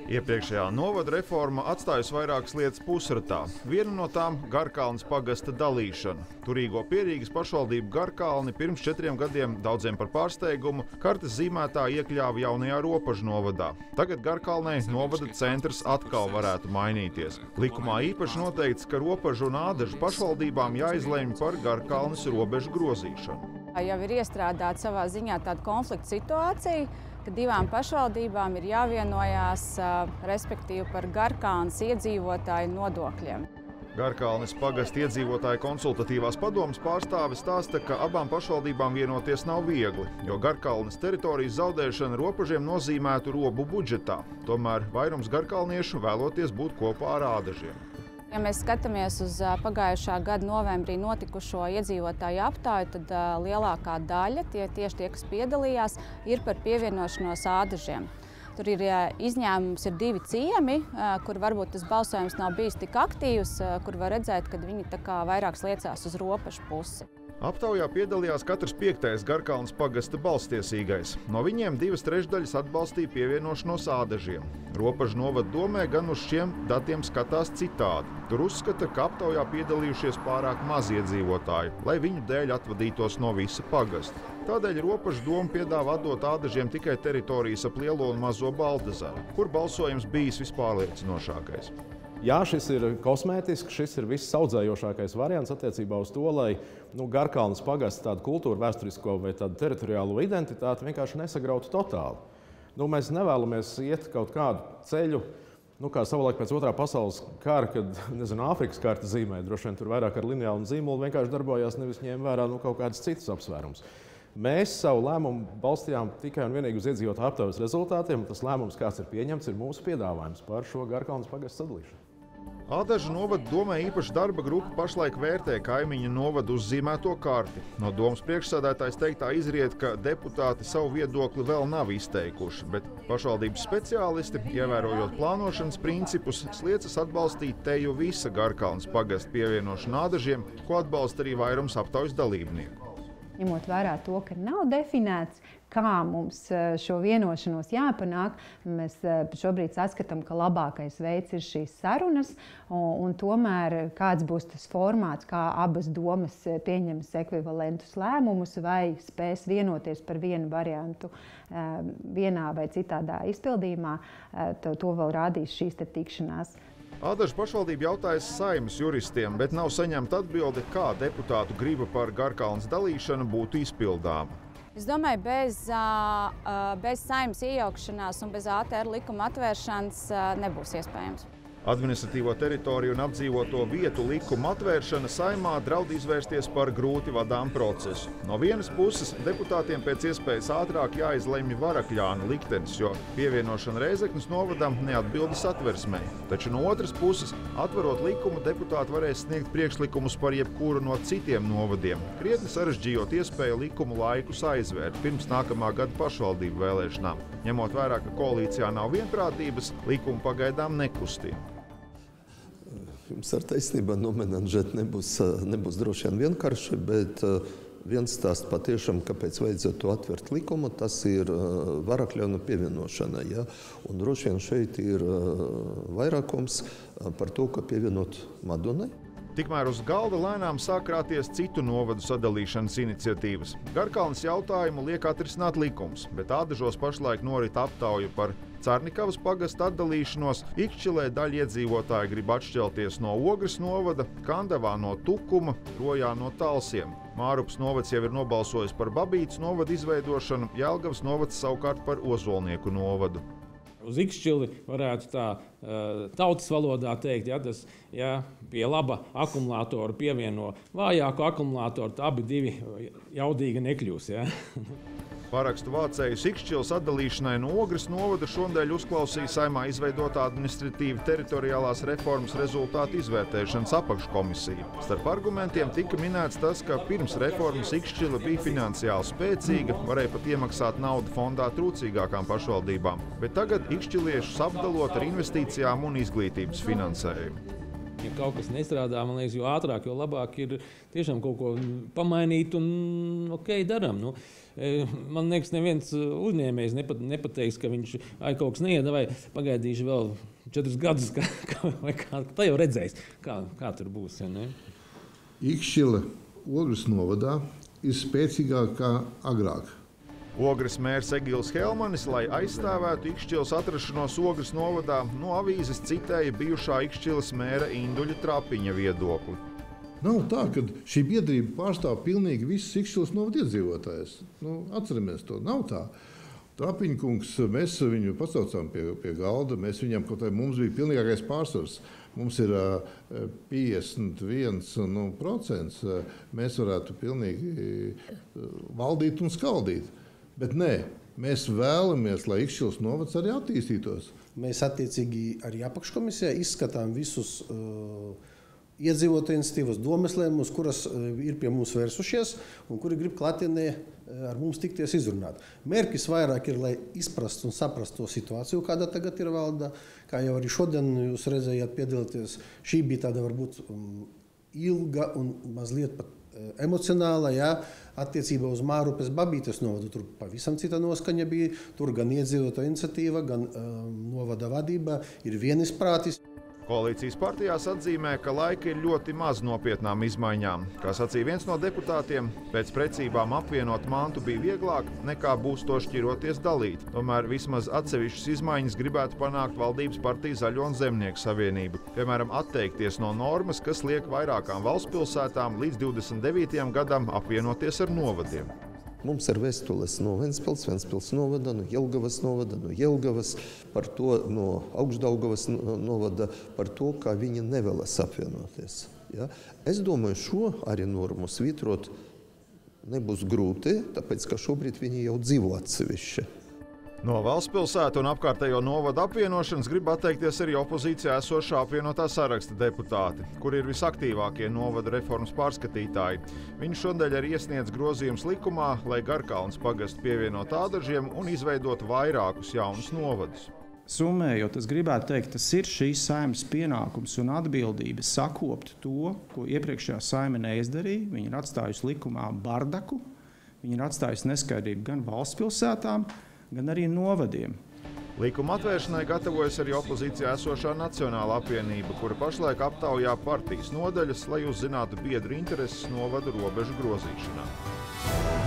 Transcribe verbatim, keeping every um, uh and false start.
Iepriekšējā novada reforma atstājusi vairākas lietas pusratā. Viena no tām – Garkalnes pagasta dalīšana. Turīgo Pierīgas pašvaldību Garkalni pirms četriem gadiem daudziem par pārsteigumu kartes zīmētā iekļāva jaunajā Ropažu novadā. Tagad Garkalnei novada centrs atkal varētu mainīties. Likumā īpaši noteikts, ka Ropažu un Ādažu pašvaldībām jāizlemj par Garkalnes robežu grozīšanu. Jau ir iestrādāta savā ziņā tāda konflikta situācija, ka divām pašvaldībām ir jāvienojās, respektīvi par Garkalnes iedzīvotāju nodokļiem. Garkalnes pagasta iedzīvotāju konsultatīvās padomes pārstāve stāsta, ka abām pašvaldībām vienoties nav viegli, jo Garkalnes teritorijas zaudēšana Ropažiem nozīmētu robu budžetā. Tomēr vairums garkalniešu vēloties būt kopā ar Ādažiem. Ja mēs skatāmies uz pagājušā gada novembrī notikušo iedzīvotāju aptāju, tad lielākā daļa, tie tieši tie, kas piedalījās, ir par pievienošanos Ādažiem. Tur ir izņēmums, ir divi ciemi, kur varbūt tas balsojums nav bijis tik aktīvs, kur var redzēt, ka viņi tā kā vairāk sliecās uz Ropažu pusi. Aptaujā piedalījās katrs piektais Garkalnes pagasta balstiesīgais. No viņiem divas trešdaļas atbalstīja pievienošanos Ādažiem. Ropažu novada domē gan uz šiem datiem skatās citādi. Tur uzskata, ka aptaujā piedalījušies pārāk maz iedzīvotāju, lai viņu dēļ atvadītos no visa pagasta. Tādēļ Ropažu doma piedāvā atdot Ādažiem tikai teritorijas ap Lielo un Mazo Baldazaru, kur balsojums bijis vispārliecinošākais. Jā, šis ir kosmētisks, šis ir viss audzējošākais variants attiecībā uz to, lai nu, Garkalnes pagasta tādu kultūru, vēsturisko vai tādu teritoriālo identitāti vienkārši nesagrautu totāli. Nu, mēs nevēlamies iet kaut kādu ceļu, nu, kā savulaik pēc otrā pasaules kara, kad, nezinu, Āfrikas karta zīmē, droši vien tur vairāk ar lineālu un zīmolu vienkārši darbojās, nevis ņēma vērā nu, kaut kādas citas apsvērums. Mēs savu lēmumu balstījām tikai un vienīgi uz iedzīvotāju aptaujas rezultātiem, un tas lēmums, kāds ir pieņemts, ir mūsu piedāvājums par šo Garkalnes pagasta sadalīšanu. Ādažu novada domē īpaši darba grupa pašlaik vērtē kaimiņu novadu uzzīmēto karti. No domas priekšsēdētājs teiktā izriet, ka deputāti savu viedokli vēl nav izteikuši, bet pašvaldības speciālisti, ievērojot plānošanas principus, sliecas atbalstīt teju visa Garkalnes pagasta pievienošanu Ādažiem, ko atbalsta arī vairums aptaujas dalībnieku. Ņemot vērā to, ka nav definēts, kā mums šo vienošanos jāpanāk, mēs šobrīd saskatām, ka labākais veids ir šīs sarunas, un, un tomēr kāds būs tas formāts, kā abas domas pieņems ekvivalentus lēmumus vai spēs vienoties par vienu variantu vienā vai citādā izpildījumā, to, to vēl rādīs šīs te tikšanās. Ādažu pašvaldība jautājas Saeimas juristiem, bet nav saņemta atbilde, kā deputātu griba par Garkalnes dalīšanu būtu izpildāma. Es domāju, bez, bez Saeimas iejaukšanās un bez A T R likuma atvēršanas nebūs iespējams. Administratīvo teritoriju un apdzīvoto vietu likuma atvēršana Saeimā draud izvērsties par grūti vadām procesu. No vienas puses deputātiem pēc iespējas ātrāk jāizlemj Varakļāna liktenis, jo pievienošana Rēzeknes novadam neatbilda Satversmei. Taču no otras puses, atverot likumu, deputāti varēs sniegt priekšlikumus par jebkuru no citiem novadiem, krietni sarežģījot iespēju likumu laikus aizvērt pirms nākamā gada pašvaldību vēlēšanām. Ņemot vērā, ka koalīcijā nav vienprātības, likumu pagaidām nekustina. Jums ar taisnību nomenedžēt nebūs, nebūs droši vien vienkārši, bet viens stāsts patiešām, kāpēc vajadzētu atvērt likumu, tas ir Varakļāna pievienošana. Ja? Un droši vien šeit ir vairākums par to, ka pievienot Madonai. Tikmēr uz galda lēnām sāk krāties citu novadu sadalīšanas iniciatīvas. Garkalnes jautājumu liek atrisināt likums, bet Ādažos pašlaik norit aptauja par Carnikavas pagasta atdalīšanos, Ikšķilē daļa iedzīvotāji grib atšķelties no Ogres novada, Kandavā no Tukuma, Rojā no Talsiem. Mārupas novads jau ir nobalsojis par Babītas novadu izveidošanu, Jelgavas novads savukārt par Ozolnieku novadu. Uz Ikšķili varētu tā tautas valodā teikt, ja tas ja, pie laba akumulātora pievieno vājāku akumulātoru, tā abi divi jaudīgi nekļūs. Ja? Parakstu vācējus Ikšķiles atdalīšanai no Ogres novada šonadēļ uzklausīja Saeimā izveidotā administratīva teritoriālās reformas rezultātu izvērtēšanas apakškomisija. Starp argumentiem tika minēts tas, ka pirms reformas Ikšķile bija finansiāli spēcīga, varēja pat iemaksāt naudu fondā trūcīgākām pašvaldībām, bet tagad ikšķiliešus apdalot ar investīcijām un izglītības finansējumu. ja kaut kas nestrādā, man liekas, jo ātrāk, jo labāk ir tiešām kaut ko pamainīt un ok, darām. Nu, man liekas, neviens uzņēmējs nepat, nepateiks, ka viņš ai, kaut kas neieda, vai pagaidīšu vēl četrus gadus, kā, kā, vai kā, tā jau redzēs, kā, kā tur būs. Ja, ne? Ikšķila Ogres novadā ir spēcīgāka kā agrāk. Ogres mērs Egils Helmanis, lai aizstāvētu Ikšķilas atrašanos Ogres novadā, no avīzes citēja bijušā Ikšķilas mēra Induļa Trapiņa viedokli. Nav tā, ka šī biedrība pārstāv pilnīgi visus Ikšķilas novada iedzīvotājus. Nu, atceramies to, nav tā. Trapiņa kungs, mēs viņu pasaucām pie, pie galda, mēs viņam kaut kā mums bija pilnīgākais pārsvars. Mums ir piecdesmit viens procents, mēs varētu pilnīgi valdīt un skaldīt. Bet nē, mēs vēlamies, lai Ikšķilas novads arī attīstītos. Mēs attiecīgi arī apakškomisijā izskatām visus uh, iedzīvotāju iniciatīvas domeslējumus, kuras uh, ir pie mums vērsušies un kuri grib klātienē uh, ar mums tikties izrunāt. Mērķis vairāk ir, lai izprastu un saprastu to situāciju, kāda tagad ir valda. Kā jau arī šodien jūs redzējāt piedalīties, šī bija tāda varbūt um, ilga un mazliet pat emocionāla, jā, attiecībā uz Mārupes Babītes novadu. Tur pavisam cita noskaņa bija. Tur gan iedzīvotāju iniciatīva, gan um, novada vadība ir vienisprātis. Koalīcijas partijās atzīmē, ka laika ir ļoti maz nopietnām izmaiņām. Kā sacīja viens no deputātiem, pēc precībām apvienot mantu bija vieglāk nekā būs to šķiroties dalīt. Tomēr vismaz atsevišķas izmaiņas gribētu panākt valdības partija Zaļo un Zemnieku savienību. Piemēram, atteikties no normas, kas liek vairākām valstspilsētām līdz divdesmit devītajam gadam apvienoties ar novadiem. Mums ir vēstules no Ventspils, Ventspils novada, no Jelgavas novada, no Jelgavas, par to, no Augšdaugavas novada, par to, kā viņi nevēlas apvienoties. Ja? Es domāju, šo arī normu svītrot nebūs grūti, tāpēc, ka šobrīd viņi jau dzīvo atsevišķi. No valstspilsētu un apkārtējo novadu apvienošanas grib atteikties arī opozīcijā esošā apvienotā saraksta deputāti, kur ir visaktīvākie novadu reformas pārskatītāji. Viņi šodien arī iesniedz grozījums likumā, lai Garkalnes pagastu pievienot Ādažiem un izveidot vairākus jaunus novadus. Summējot, es gribētu teikt, tas ir šīs saeimas pienākums un atbildība sakopt to, ko iepriekšējā saeima neizdarīja. Viņi ir atstājusi likumā bardaku, viņi ir atstājusi neskaidrību gan valstspilsētām, gan arī novadiem. Likuma atvēršanai gatavojas arī opozīcijā esošā Nacionāla apvienība, kura pašlaik aptaujā partijas nodaļas, lai uzzinātu biedru intereses novadu robežu grozīšanā.